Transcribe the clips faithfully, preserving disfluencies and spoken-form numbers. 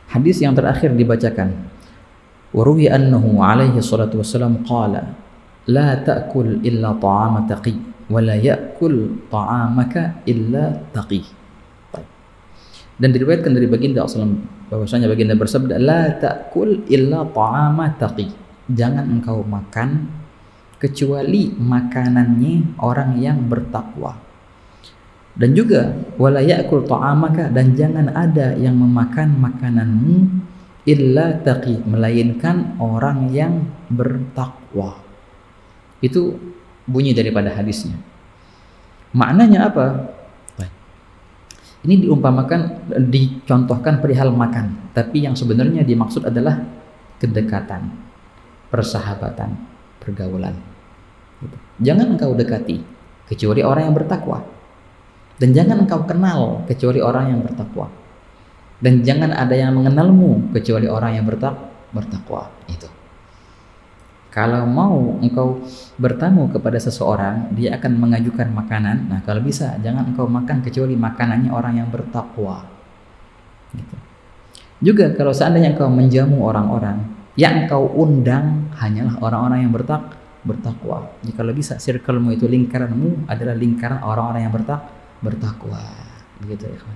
Hadis yang terakhir dibacakan. Wa ruwiya annahu alaihi salatu wassalam qala la ta'kul illa ta'ama taqi wa la ya'kul ta'amaka illa taqi. Dan diriwayatkan dari baginda sallallahu alaihi wasallam bahwasanya baginda bersabda la ta'kul illa ta'ama taqi. Jangan engkau makan kecuali makanannya orang yang bertakwa. Dan juga wala ya'kul ta'amaka, dan jangan ada yang memakan makananmu illa taqi, melainkan orang yang bertakwa. Itu bunyi daripada hadisnya. Maknanya apa? Ini diumpamakan, dicontohkan perihal makan, tapi yang sebenarnya dimaksud adalah kedekatan, persahabatan, pergaulan. Jangan engkau dekati kecuali orang yang bertakwa, dan jangan engkau kenal kecuali orang yang bertakwa, dan jangan ada yang mengenalmu kecuali orang yang bertak bertakwa. Itu. Kalau mau engkau bertamu kepada seseorang, dia akan mengajukan makanan. Nah, kalau bisa jangan engkau makan kecuali makanannya orang yang bertakwa. Gitu. Juga kalau seandainya engkau menjamu orang-orang, yang engkau undang hanyalah orang-orang yang bertak bertakwa. Jadi kalau bisa circle-mu itu, lingkaranmu adalah lingkaran orang-orang yang bertak bertakwa. Begitu ya, kawan.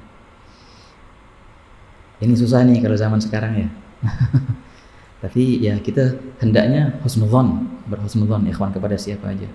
Ini susah nih kalau zaman sekarang ya. Tapi ya kita hendaknya husnudzon, berhusnudzon ikhwan kepada siapa aja.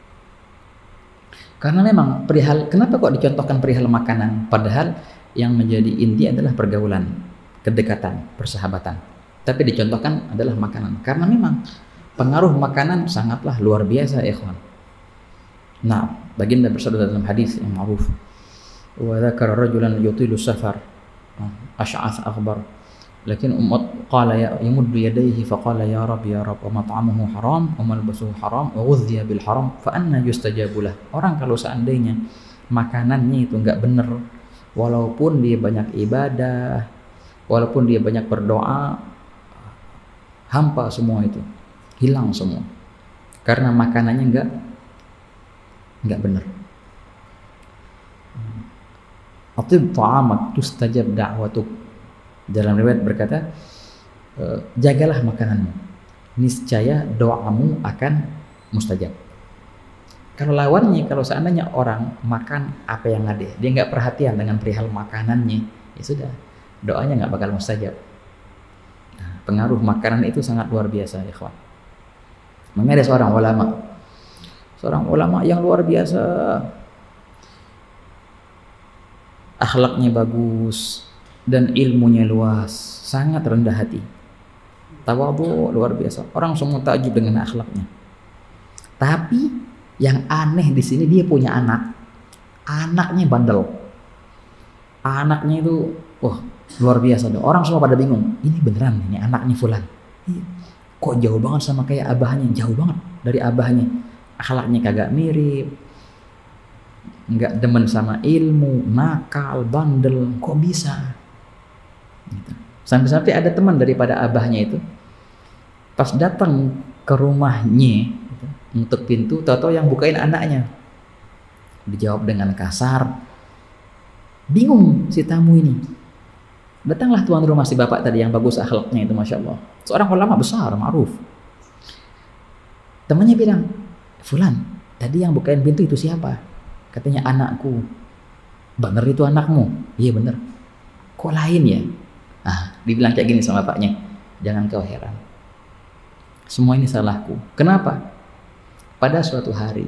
Karena memang perihal, kenapa kok dicontohkan perihal makanan, padahal yang menjadi inti adalah pergaulan, kedekatan, persahabatan. Tapi dicontohkan adalah makanan. Karena memang pengaruh makanan sangatlah luar biasa ikhwan. Nah, baginda bersabda dalam hadis yang ma'ruf, wa dzakara rajulan yutilu safar ash'ath akhbar, lakin umat qala ya yamuddu yadayhi faqala ya rab ya rab wa mat'amuhu haram wa malbasuhu haram wa ghudhiya bil haram fa anna yustajabu lah. Orang kalau seandainya makanannya itu enggak benar, walaupun dia banyak ibadah, walaupun dia banyak berdoa, hampa semua itu, hilang semua karena makanannya enggak enggak benar. Atib ta'amak tustajab da'watuk. Dalam riwayat berkata, e, jagalah makananmu, niscaya doamu akan mustajab. Kalau lawannya, kalau seandainya orang makan apa yang ada, dia nggak perhatian dengan perihal makanannya, ya sudah, doanya nggak bakal mustajab. Nah, pengaruh makanan itu sangat luar biasa, ya kawan. Makanya ada seorang ulama, seorang ulama yang luar biasa, akhlaknya bagus dan ilmunya luas, sangat rendah hati, tawadhu luar biasa. Orang semua takjub dengan akhlaknya. Tapi yang aneh di sini dia punya anak, anaknya bandel. Anaknya itu, wah luar biasa. Orang semua pada bingung, ini beneran ini anaknya fulan? Kok jauh banget sama kayak abahnya, jauh banget dari abahnya. Akhlaknya kagak mirip, nggak demen sama ilmu, nakal, bandel, kok bisa? Gitu. Sampai-sampai ada teman daripada abahnya itu, pas datang ke rumahnya gitu, untuk pintu, tahu-tahu yang bukain anaknya. Dijawab dengan kasar, bingung si tamu ini. Datanglah tuan rumah si bapak tadi yang bagus akhlaknya itu, masya Allah, seorang ulama besar, ma'ruf. Temannya bilang, fulan, tadi yang bukain pintu itu siapa? Katanya anakku. Bener itu anakmu? Iya bener. Kok lain ya? Ah, dibilang kayak gini sama bapaknya, jangan kau heran, semua ini salahku. Kenapa? Pada suatu hari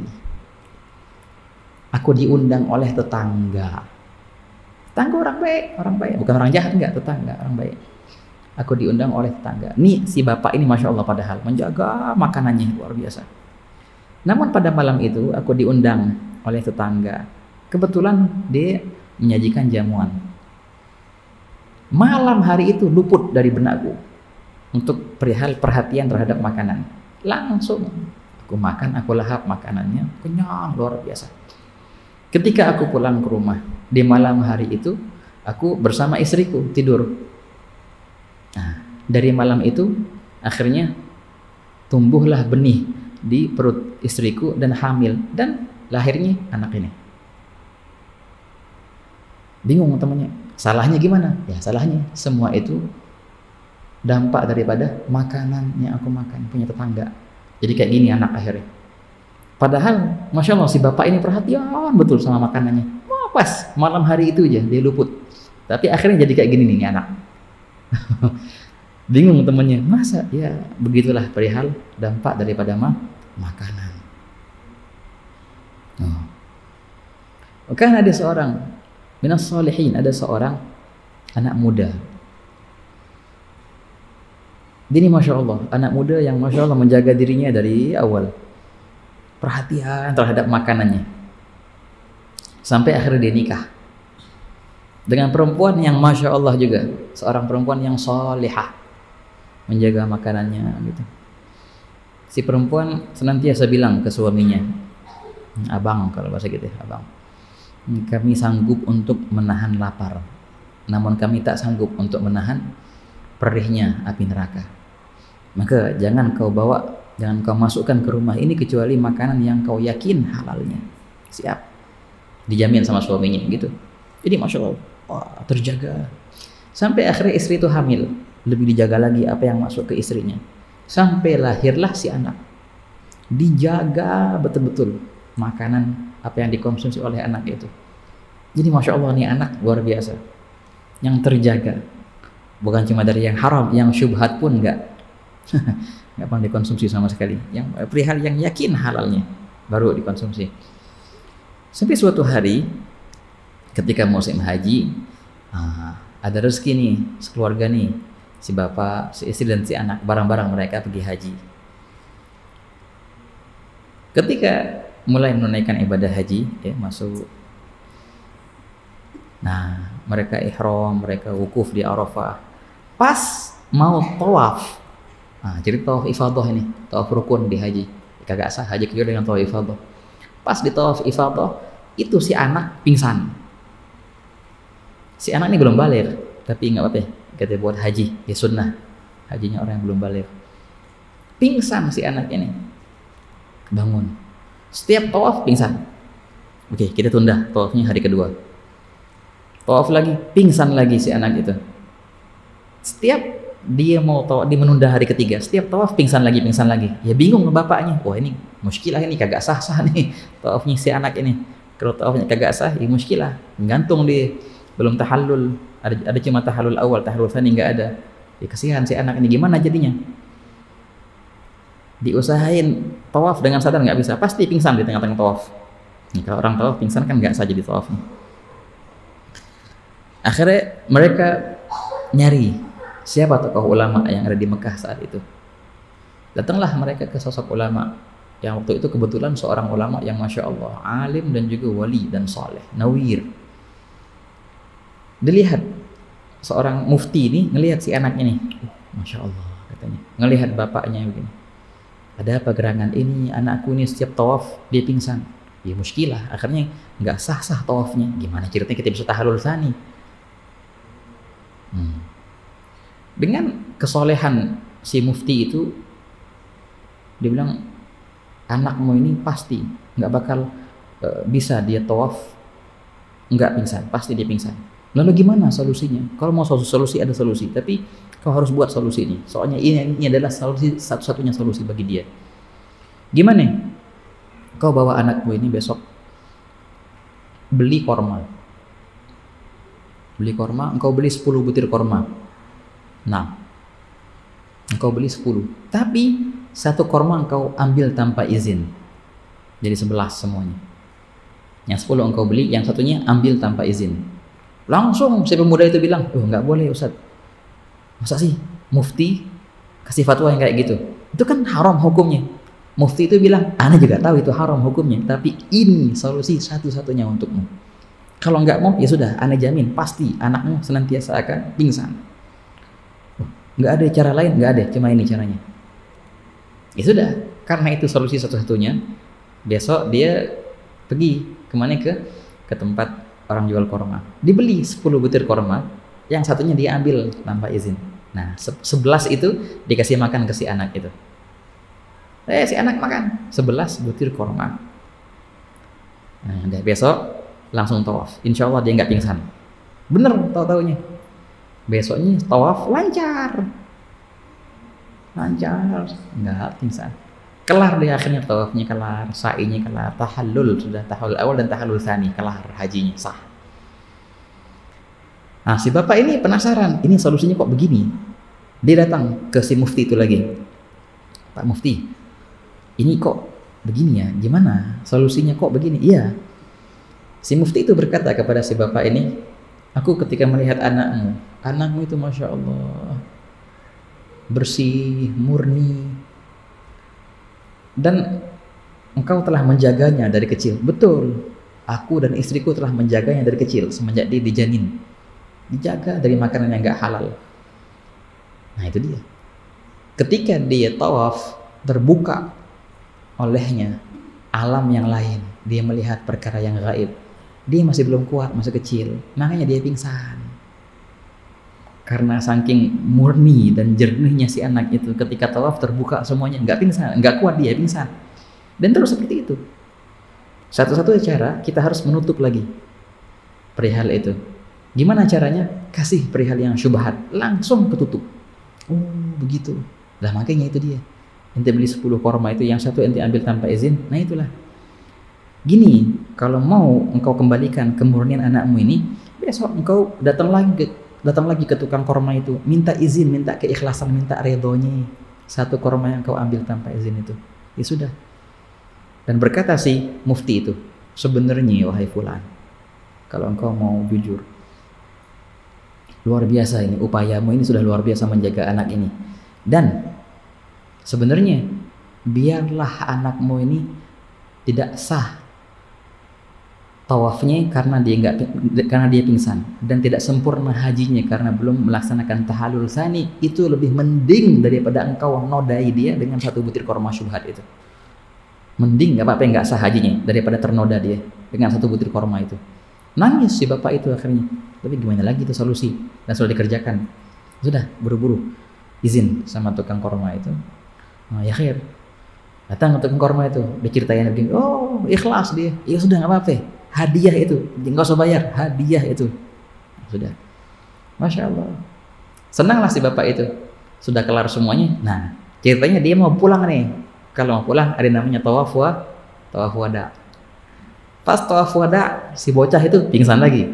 aku diundang oleh tetangga. Tetangga orang baik, orang baik, bukan orang jahat, enggak, tetangga orang baik. Aku diundang oleh tetangga. Nih si bapak ini masya Allah padahal menjaga makanannya luar biasa. Namun pada malam itu aku diundang oleh tetangga. Kebetulan dia menyajikan jamuan. Malam hari itu luput dari benakku untuk perihal perhatian terhadap makanan. Langsung aku makan, aku lahap makanannya, kenyang luar biasa. Ketika aku pulang ke rumah di malam hari itu, aku bersama istriku tidur. Nah, dari malam itu akhirnya tumbuhlah benih di perut istriku dan hamil, dan lahirnya anak ini. Bingung temannya, salahnya gimana? Ya salahnya semua itu dampak daripada makanan yang aku makan punya tetangga. Jadi kayak gini anak akhirnya. Padahal Masya Allah si bapak ini perhatian betul sama makanannya. Wah pas malam hari itu aja dia luput. Tapi akhirnya jadi kayak gini nih anak. Bingung temennya, masa? Ya begitulah perihal dampak daripada ma makanan. Oh. Kan ada seorang minas sholihin, ada seorang anak muda. Ini Masya Allah, anak muda yang Masya Allah menjaga dirinya dari awal. Perhatian terhadap makanannya. Sampai akhirnya dia nikah. Dengan perempuan yang Masya Allah juga. Seorang perempuan yang solihah. Menjaga makanannya gitu. Si perempuan senantiasa bilang ke suaminya, abang kalau bahasa gitu ya, abang. Kami sanggup untuk menahan lapar. Namun kami tak sanggup untuk menahan perihnya api neraka. Maka jangan kau bawa, jangan kau masukkan ke rumah ini kecuali makanan yang kau yakin halalnya. Siap. Dijamin sama suaminya gitu. Jadi Masya Allah, wah, terjaga. Sampai akhirnya istri itu hamil. Lebih dijaga lagi apa yang masuk ke istrinya. Sampai lahirlah si anak. Dijaga betul-betul makanan apa yang dikonsumsi oleh anak itu. Jadi Masya Allah nih anak luar biasa. Yang terjaga. Bukan cuma dari yang haram, yang syubhat pun enggak. Enggak pernah dikonsumsi sama sekali. Yang perihal yang yakin halalnya baru dikonsumsi. Sampai suatu hari ketika musim haji, ah, ada rezeki nih sekeluarga nih, si bapak, si istri dan si anak, barang-barang mereka pergi haji. Ketika mulai menunaikan ibadah haji, ya, masuk. Nah, mereka ihram, mereka wukuf di Arafah. Pas mau tawaf, nah, jadi tawaf ifadah ini, tawaf rukun di haji. Kagak sah haji kecuali dengan tawaf ifadah. Pas di tawaf ifadah, itu si anak pingsan. Si anak ini belum balik, tapi nggak apa-apa, kita buat haji, ya sunnah. Hajinya orang yang belum balik. Pingsan si anak ini. Bangun. Setiap tawaf pingsan. Oke, kita tunda tawafnya hari kedua. Tawaf lagi, pingsan lagi si anak itu. Setiap dia mau tawaf, dia menunda hari ketiga, setiap tawaf pingsan lagi, pingsan lagi. Ya bingung bapaknya. Wah ini muskilah ini, kagak sah-sah nih tawafnya si anak ini. Kalau tawafnya kagak sah, ya muskilah. Gantung dia, belum tahallul. Ada, ada cuma tahallul awal, tahallul tsani nggak ada. Ya kasihan si anak ini, gimana jadinya? Diusahain tawaf dengan sadar nggak bisa, pasti pingsan di tengah-tengah tawaf. Nih, kalau orang tawaf pingsan kan nggak sah jadi tawafnya. Akhirnya mereka nyari siapa tokoh ulama yang ada di Mekah saat itu. Datanglah mereka ke sosok ulama yang waktu itu kebetulan seorang ulama yang Masya Allah alim dan juga wali dan soleh, nawir. Dilihat seorang mufti ini ngelihat si anak ini, Masya Allah katanya, ngelihat bapaknya begini. Ada apa gerangan ini, anakku ini setiap tawaf dia pingsan. Ya muskilah, akhirnya nggak sah-sah tawafnya. Gimana ceritanya kita bisa tahallul tsani? Hmm. Dengan kesolehan si mufti itu, dia bilang anakmu ini pasti nggak bakal uh, bisa dia tawaf nggak pingsan, pasti dia pingsan. Lalu gimana solusinya? Kalau mau solusi ada solusi, tapi kau harus buat solusi ini. Soalnya ini, ini adalah solusi satu-satunya solusi bagi dia. Gimana? Kau bawa anakmu ini besok beli korma. Beli korma, engkau beli sepuluh butir korma. Nah, engkau beli sepuluh. Tapi satu korma engkau ambil tanpa izin. Jadi sebelas semuanya. Yang sepuluh engkau beli, yang satunya ambil tanpa izin. Langsung si pemuda itu bilang, oh nggak boleh Ustaz. Masa sih mufti kasih fatwa yang kayak gitu? Itu kan haram hukumnya. Mufti itu bilang, ana juga tahu itu haram hukumnya, tapi ini solusi satu-satunya untukmu. Kalau nggak mau, ya sudah, ana jamin pasti anakmu senantiasa akan pingsan. Oh, nggak ada cara lain, nggak ada, cuma ini caranya. Ya sudah, karena itu solusi satu-satunya. Besok dia pergi kemana ke ke tempat orang jual korma. Dibeli sepuluh butir korma, yang satunya dia ambil tanpa izin. Nah, sebelas itu dikasih makan ke si anak itu. Eh, si anak makan sebelas butir korma. Nah, udah besok langsung tawaf. Insya Allah dia nggak pingsan. Bener tahu-taunya. Besoknya tawaf lancar. lancar, enggak pingsan. Kelar dia akhirnya tawafnya kelar, sa'inya kelar, tahallul sudah tahallul awal dan tahallul tsani kelar, hajinya sah. Nah, si bapak ini penasaran, ini solusinya kok begini. Dia datang ke si mufti itu lagi. Pak Mufti, ini kok begini ya, gimana solusinya kok begini? Iya. Si mufti itu berkata kepada si bapak ini, aku ketika melihat anakmu, anakmu itu Masya Allah bersih, murni, dan engkau telah menjaganya dari kecil. Betul, aku dan istriku telah menjaganya dari kecil semenjak dia dijanin, dijaga dari makanan yang gak halal. Nah itu dia, ketika dia tawaf terbuka olehnya alam yang lain, dia melihat perkara yang gaib, dia masih belum kuat, masih kecil, makanya dia pingsan. Karena saking murni dan jernihnya si anak itu, ketika tawaf terbuka semuanya, nggak pingsan, nggak kuat dia pingsan. Dan terus seperti itu. Satu-satunya cara kita harus menutup lagi perihal itu. Gimana caranya? Kasih perihal yang syubhat, langsung ketutup. Oh begitu. Lah makanya itu dia. Ente beli sepuluh korma itu, yang satu ente ambil tanpa izin. Nah itulah. Gini, kalau mau engkau kembalikan kemurnian anakmu ini, besok engkau datang lagi ke, datang lagi ke tukang korma itu, minta izin, minta keikhlasan, minta redhonya. Satu korma yang kau ambil tanpa izin itu, ya sudah. Dan berkata si mufti itu, sebenarnya wahai fulan, kalau engkau mau jujur, luar biasa ini upayamu, ini sudah luar biasa menjaga anak ini. Dan sebenarnya biarlah anakmu ini tidak sah tawafnya karena dia enggak, karena dia pingsan, dan tidak sempurna hajinya karena belum melaksanakan tahallul tsani, itu lebih mending daripada engkau nodai dia dengan satu butir korma syubhat itu. Mending nggak apa-apa nggak sah hajinya daripada ternoda dia dengan satu butir korma itu. Nangis si bapak itu akhirnya, tapi gimana lagi itu solusi, dan sudah dikerjakan. Sudah buru-buru izin sama tukang korma itu. Nah, ya khair, datang ke tukang korma itu, diceritain begini, oh ikhlas dia, ya sudah nggak apa-apa, hadiah itu, nggak usah bayar, hadiah itu. Sudah, Masya Allah, senanglah si bapak itu, sudah kelar semuanya. Nah ceritanya dia mau pulang nih. Kalau mau pulang ada namanya tawaf wa, tawaf wada. Pas tawaf wada, si bocah itu pingsan lagi.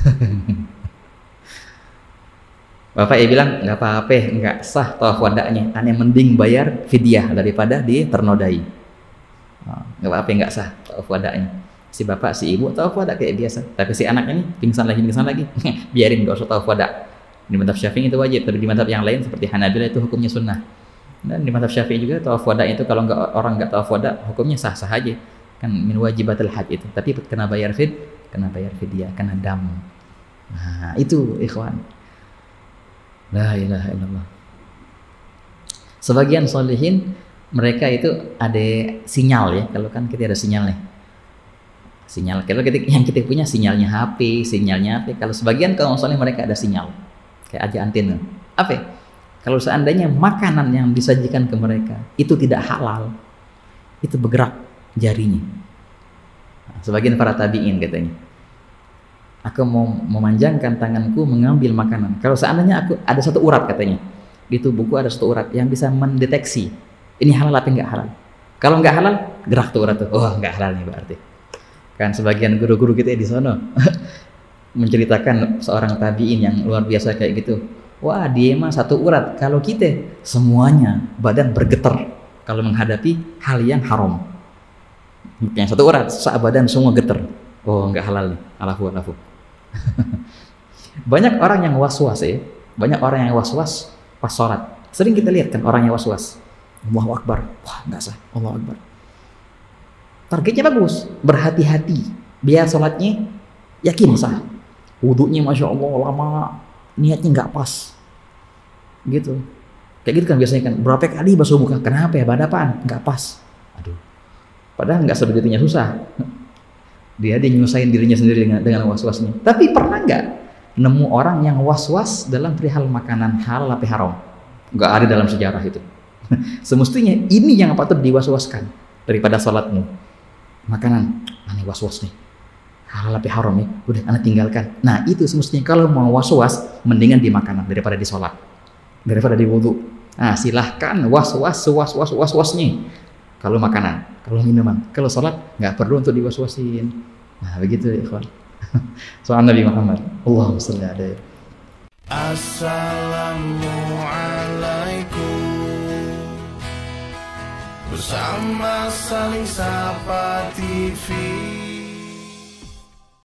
Bapak ya bilang nggak apa-apa, nggak sah tawaf wadanya, aneh mending bayar fidyah daripada dia ternodai. Nggak apa-apa, nggak sah tawaf wadanya. Si bapak si ibu tawaf wada kayak biasa, tapi si anak ini pingsan lagi pingsan lagi, biarin, nggak usah tawaf wada. Di mazhab Syafi'i itu wajib, tapi di mazhab yang lain seperti Hanabilah itu hukumnya sunnah. Dan di mazhab Syafi'i juga tawaf wada itu kalau nggak, orang nggak tawaf wada hukumnya sah-sah aja, kan min wajibatil hajj itu, tapi kena bayar fid, kena bayar fidyah, kena dam. Nah itu ikhwan, la ilaha illallah. Sebagian solihin mereka itu ada sinyal ya, kalau kan kita ada sinyal nih, sinyal kalau kita yang kita punya sinyalnya H P, sinyalnya H P. Kalau sebagian kaum soleh mereka ada sinyal kayak aja antena. Apa? Kalau seandainya makanan yang disajikan ke mereka itu tidak halal, itu bergerak jarinya. Nah, sebagian para tabi'in katanya, aku mau memanjangkan tanganku mengambil makanan. Kalau seandainya aku ada satu urat katanya, di tubuhku ada satu urat yang bisa mendeteksi ini halal apa enggak halal. Kalau enggak halal, gerak tuh urat tuh. Oh, enggak halal nih berarti. Kan sebagian guru-guru kita di sana menceritakan seorang tabi'in yang luar biasa kayak gitu. Wah dia mah satu urat, kalau kita semuanya badan bergetar kalau menghadapi hal yang haram. Yang satu urat, saat badan semua getar. Oh enggak halal nih, alafu alafu. Banyak orang yang was-was ya, banyak orang yang was-was pas sholat. Sering kita lihat kan orang yang was-was, Allahu Akbar, wah enggak sah, Allahu Akbar. Targetnya bagus, berhati-hati, biar sholatnya yakin sah. Wudunya Masya Allah lama, niatnya nggak pas gitu, kayak gitu kan biasanya kan, berapa kali basuh muka, kenapa ya, badapaan nggak pas, aduh, padahal nggak sebegitunya susah, dia dia nyusahin dirinya sendiri dengan dengan was-wasnya. Tapi pernah nggak nemu orang yang was-was dalam perihal makanan halal apa haram? Nggak ada dalam sejarah itu. Semestinya ini yang patut diwas-waskan daripada sholatmu, makanan, aneh was-was nih, halal apa haram nih, udah anak tinggalkan. Nah itu semestinya kalau mau was-was mendingan di makanan daripada di sholat, daripada di wudhu. Nah, silahkan was-was, was-was, was-wasnya. Kalau makanan, kalau minuman, kalau sholat nggak perlu untuk diwas-wasin. Nah, begitu ya, ikhwan. Soal Nabi Muhammad. Allahumma shalli alaihi. Assalamualaikum. Bersama Saling Sapa T V.